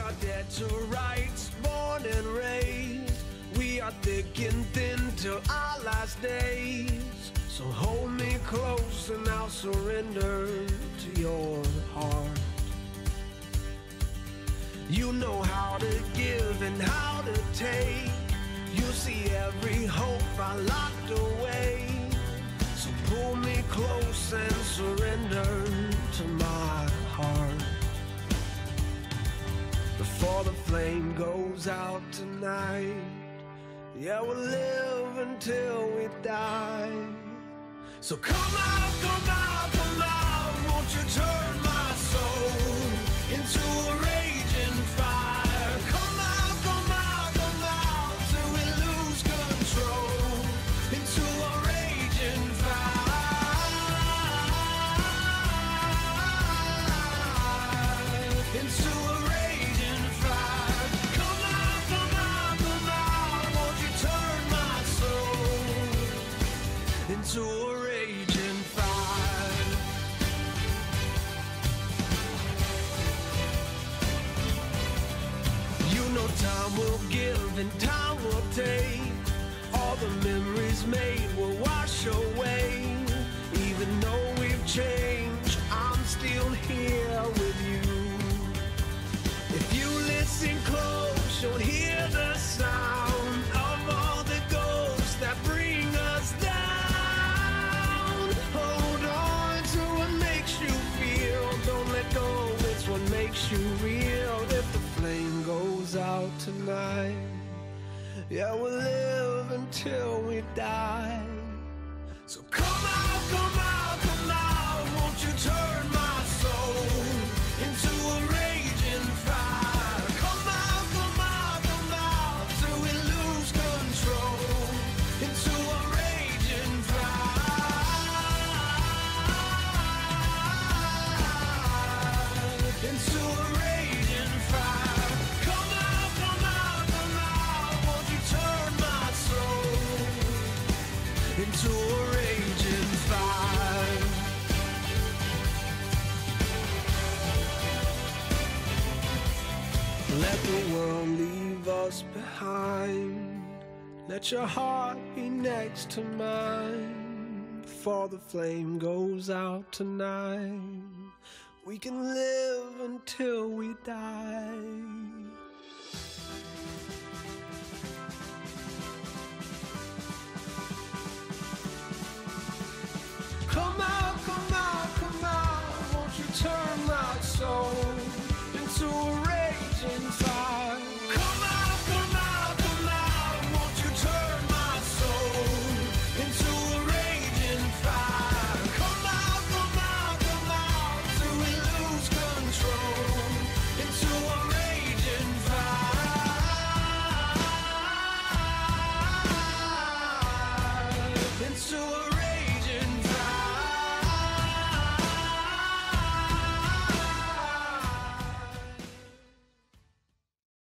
are dead to rights, born and raised. We are thick and thin till our last days. So hold me close and I'll surrender to your heart. You know how to give and how to take. You see every hope I locked away. So pull me close and surrender to my heart. Before the flame goes out tonight, yeah, we'll live until we die. So come out, come out, come out. Won't you turn my soul into a raging fire? Come out, come out, come out till we lose control. Into a raging fire. Into a raging fire. Come out, come out, come out. Won't you turn my soul into a raging fire? You know time will give and time will take. All the memories made will wash away. Even though we've changed, I'm still here with you. If you listen close, you'll hear the sound of all the ghosts that bring us down. Hold on to what makes you feel. Don't let go, it's what makes you real. If the flame goes out tonight, yeah, we'll live until we die. So come out, come out, come out. Won't you turn my soul into a raging fire? Come out, come out, come out till we lose control. Into a raging fire. Into a raging fire. Come out, come out, come out. Won't you turn my soul into a raging fire? Let the world leave us behind. Let your heart be next to mine. Before the flame goes out tonight, we can live until we die. Come out, come out, come out. Won't you turn my soul into a raging fire?